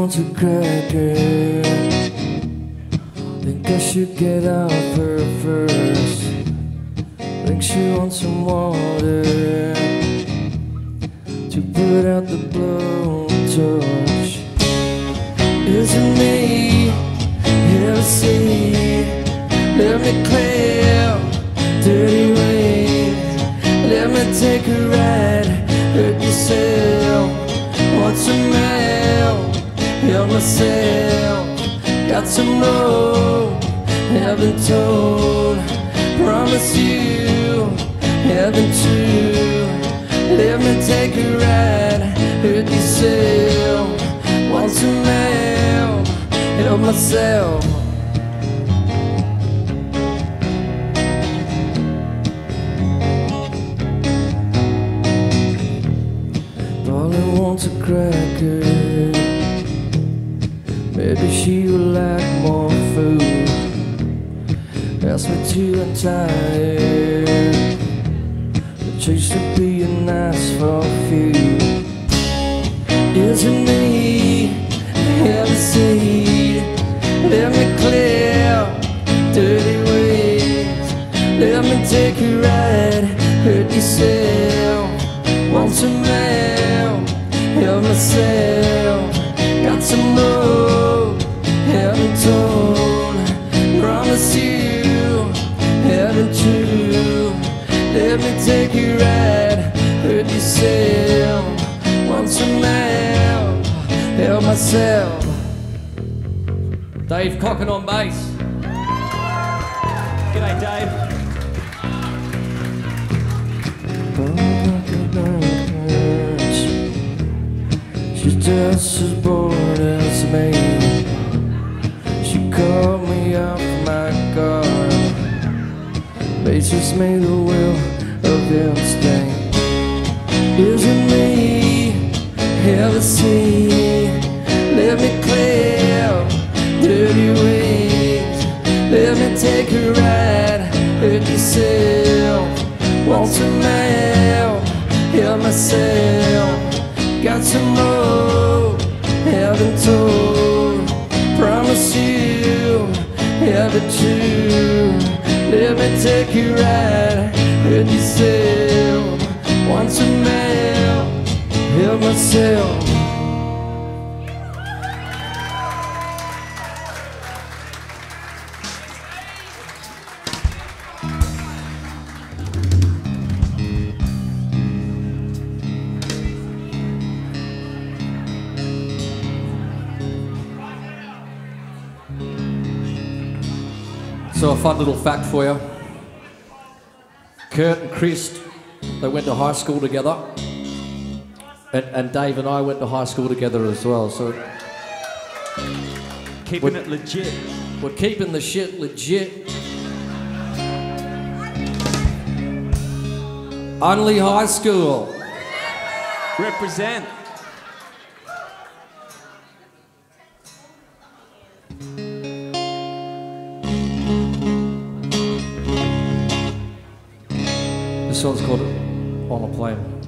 wants a cracker. Think I should get off her first. Think she wants some water to put out the blowtorch. Is it me? He'll see. Let me clear dirty ways. Let me take a ride. Hurt yourself. Want some help? Help myself. Got some more. Haven't told. Promise you. Haven't true. Let me take a ride. Hurt yourself. Want some help? Help myself. Darling wants a cracker. Maybe she would like more food. Ask me to untie. The chase should be nice for a few. Is it me? Have a seat. Let me clear dirty ways. Let me take a ride. Hurt yourself. Want some help? Help myself. Got some more. Haven't told. Promise you. Haven't true. Let me take a ride. Hurt yourself. Want some help? Help myself. Dave Kokkin on bass. G'day, Dave. She's just as bored as me. She caught me off my guard. Bases me the will of instinct. Is it me? Have a seat. Let me clear dirty ways. Let me take a ride. Hurt yourself. Want some help? Help myself. Got some more. Haven't told. Promise you. Haven't true. Let me take a ride. Hurt yourself. Want some help? Help myself. So a fun little fact for you. Kurt and Chris, they went to high school together. And Dave and I went to high school together as well. So keeping it legit. We're keeping the shit legit. Only high school. Represent. This song's called On a Plane.